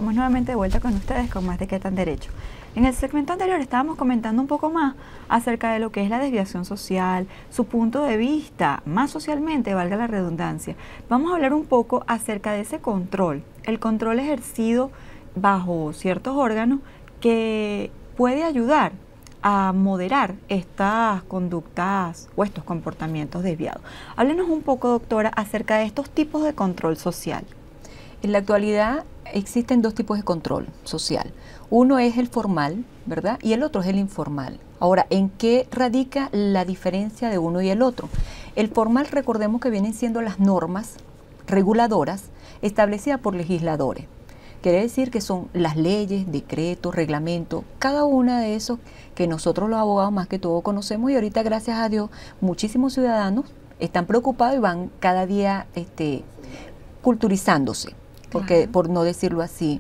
estamos nuevamente de vuelta con ustedes con más de ¿Qué tan derecho? En el segmento anterior estábamos comentando un poco más acerca de lo que es la desviación social, su punto de vista, más socialmente, valga la redundancia. Vamos a hablar un poco acerca de ese control, el control ejercido bajo ciertos órganos que puede ayudar a moderar estas conductas o estos comportamientos desviados. Háblenos un poco, doctora, acerca de estos tipos de control social. En la actualidad existen dos tipos de control social. Uno es el formal, ¿verdad? Y el otro es el informal. Ahora, ¿en qué radica la diferencia de uno y el otro? El formal, recordemos que vienen siendo las normas reguladoras establecidas por legisladores. Quiere decir que son las leyes, decretos, reglamentos, cada una de esos que nosotros los abogados más que todo conocemos, y ahorita, gracias a Dios, muchísimos ciudadanos están preocupados y van cada día culturizándose, porque, por no decirlo así,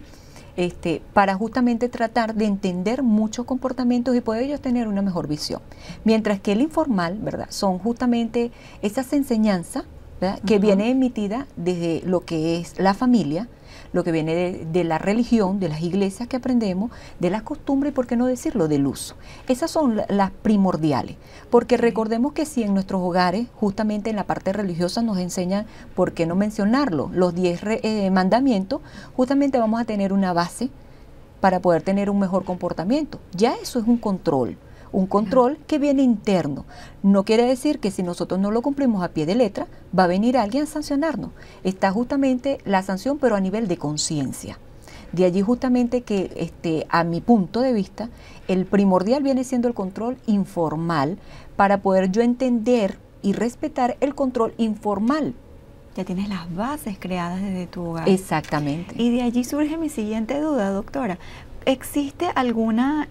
para justamente tratar de entender muchos comportamientos y poder ellos tener una mejor visión. Mientras que el informal, ¿verdad?, son justamente esas enseñanzas, ¿verdad?, que viene emitida desde lo que es la familia, lo que viene de la religión, de las iglesias que aprendemos, de las costumbres y, por qué no decirlo, del uso. Esas son las primordiales, porque recordemos que si en nuestros hogares, justamente en la parte religiosa, nos enseñan, por qué no mencionarlo, los 10 mandamientos, justamente vamos a tener una base para poder tener un mejor comportamiento. Ya eso es un control que viene interno. No quiere decir que si nosotros no lo cumplimos a pie de letra, va a venir alguien a sancionarnos. Está justamente la sanción, pero a nivel de conciencia. De allí justamente que, a mi punto de vista, el primordial viene siendo el control informal para poder yo entender y respetar el control informal. Ya tienes las bases creadas desde tu hogar. Exactamente. Y de allí surge mi siguiente duda, doctora. ¿Existe alguna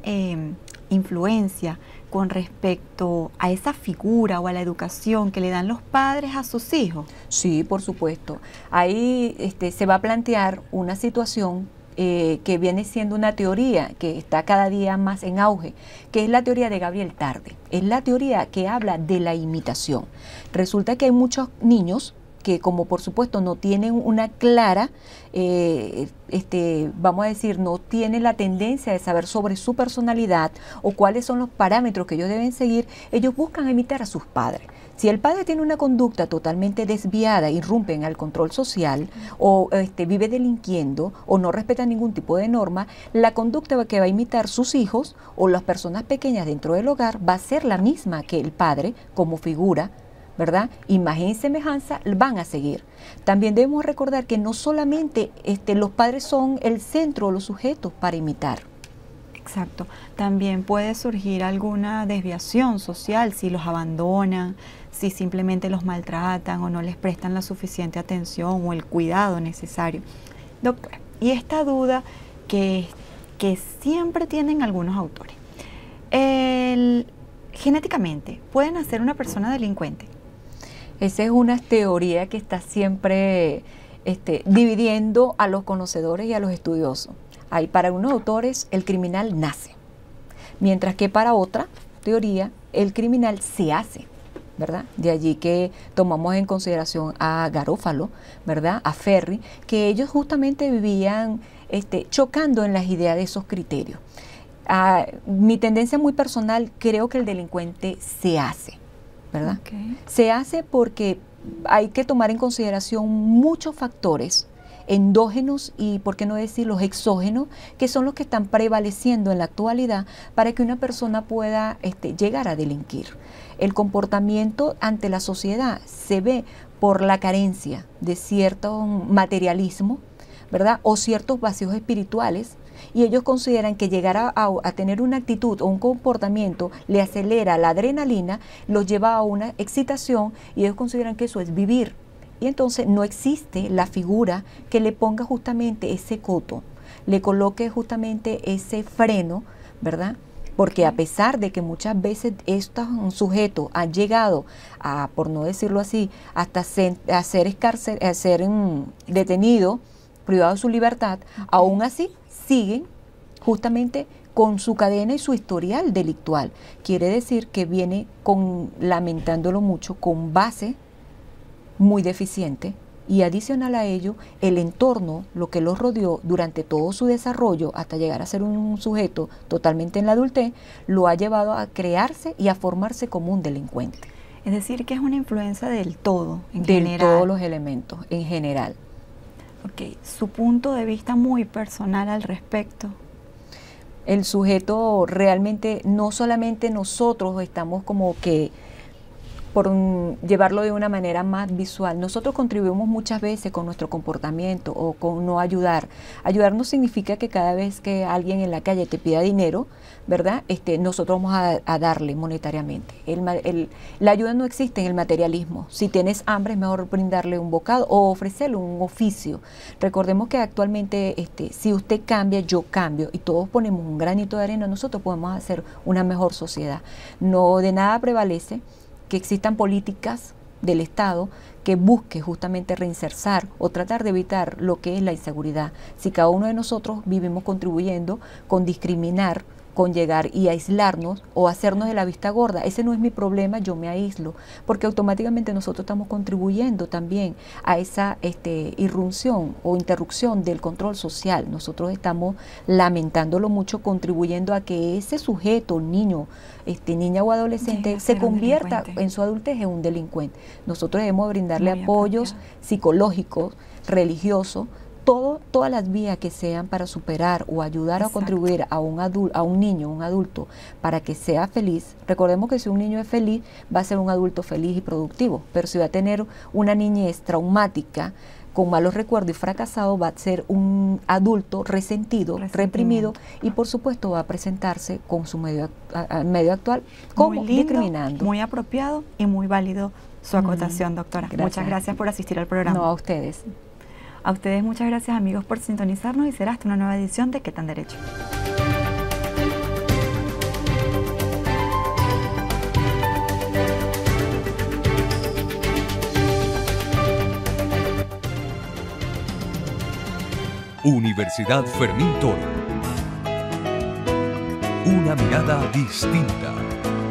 influencia con respecto a esa figura o a la educación que le dan los padres a sus hijos? Sí, por supuesto. Ahí se va a plantear una situación que viene siendo una teoría que está cada día más en auge, que es la teoría de Gabriel Tarde. Es la teoría que habla de la imitación. Resulta que hay muchos niños que, como por supuesto no tienen una clara, vamos a decir, no tienen la tendencia de saber sobre su personalidad o cuáles son los parámetros que ellos deben seguir, ellos buscan imitar a sus padres. Si el padre tiene una conducta totalmente desviada, irrumpe en el control social, o vive delinquiendo, o no respeta ningún tipo de norma, la conducta que va a imitar sus hijos o las personas pequeñas dentro del hogar va a ser la misma que el padre como figura, ¿verdad? Imagen y semejanza van a seguir. También debemos recordar que no solamente los padres son el centro o los sujetos para imitar. Exacto. También puede surgir alguna desviación social si los abandonan, si simplemente los maltratan o no les prestan la suficiente atención o el cuidado necesario. Doctora, y esta duda que siempre tienen algunos autores. Genéticamente, ¿pueden hacer una persona delincuente? Esa es una teoría que está siempre dividiendo a los conocedores y a los estudiosos. Hay para unos autores el criminal nace, mientras que para otra teoría el criminal se hace, ¿verdad? De allí que tomamos en consideración a Garófalo, ¿verdad?, a Ferri, que ellos justamente vivían chocando en las ideas de esos criterios. Mi tendencia muy personal, creo que el delincuente se hace, ¿verdad? Okay. Se hace porque hay que tomar en consideración muchos factores endógenos y, por qué no decir, los exógenos, que son los que están prevaleciendo en la actualidad para que una persona pueda llegar a delinquir. El comportamiento ante la sociedad se ve por la carencia de cierto materialismo, ¿verdad?, o ciertos vacíos espirituales, y ellos consideran que llegar a tener una actitud o un comportamiento le acelera la adrenalina, los lleva a una excitación, y ellos consideran que eso es vivir. Y entonces no existe la figura que le ponga justamente ese coto, le coloque justamente ese freno, ¿verdad? Porque a pesar de que muchas veces estos sujetos han llegado a, por no decirlo así, hasta a ser detenidos, privados de su libertad, aún así siguen justamente con su cadena y su historial delictual. Quiere decir que viene lamentándolo mucho, con base muy deficiente Y adicional a ello, el entorno, lo que los rodeó durante todo su desarrollo, hasta llegar a ser un sujeto totalmente en la adultez, lo ha llevado a crearse y a formarse como un delincuente. Es decir, que es una influencia del todo, en de general. todos los elementos, en general. Ok, su punto de vista muy personal al respecto. El sujeto realmente, no solamente nosotros estamos como que por llevarlo de una manera más visual. Nosotros contribuimos muchas veces con nuestro comportamiento o con no ayudar. Ayudar no significa que cada vez que alguien en la calle te pida dinero, ¿verdad? Nosotros vamos a darle monetariamente. La ayuda no existe en el materialismo. Si tienes hambre es mejor brindarle un bocado o ofrecerle un oficio. Recordemos que actualmente si usted cambia, yo cambio y todos ponemos un granito de arena, nosotros podemos hacer una mejor sociedad. No de nada prevalece que existan políticas del Estado que busque justamente reinsersar o tratar de evitar lo que es la inseguridad. Si cada uno de nosotros vivimos contribuyendo con discriminar, con llegar y aislarnos o hacernos de la vista gorda, ese no es mi problema, yo me aíslo, porque automáticamente nosotros estamos contribuyendo también a esa irrupción o interrupción del control social. Nosotros estamos lamentándolo mucho, contribuyendo a que ese sujeto, niño, niña o adolescente se convierta en su adultez en un delincuente. Nosotros debemos brindarle apoyos psicológicos, religiosos, todas las vías que sean para superar o ayudar a contribuir a un niño, un adulto, para que sea feliz. Recordemos que si un niño es feliz, va a ser un adulto feliz y productivo, pero si va a tener una niñez traumática, con malos recuerdos y fracasado, va a ser un adulto resentido, reprimido y por supuesto va a presentarse con su medio actual como muy lindo, discriminando. Muy apropiado y muy válido su acotación, doctora. Gracias. Muchas gracias por asistir al programa. No, a ustedes. A ustedes muchas gracias, amigos, por sintonizarnos y será hasta una nueva edición de ¿Qué tan derecho? Universidad Fermín Toro. Una mirada distinta.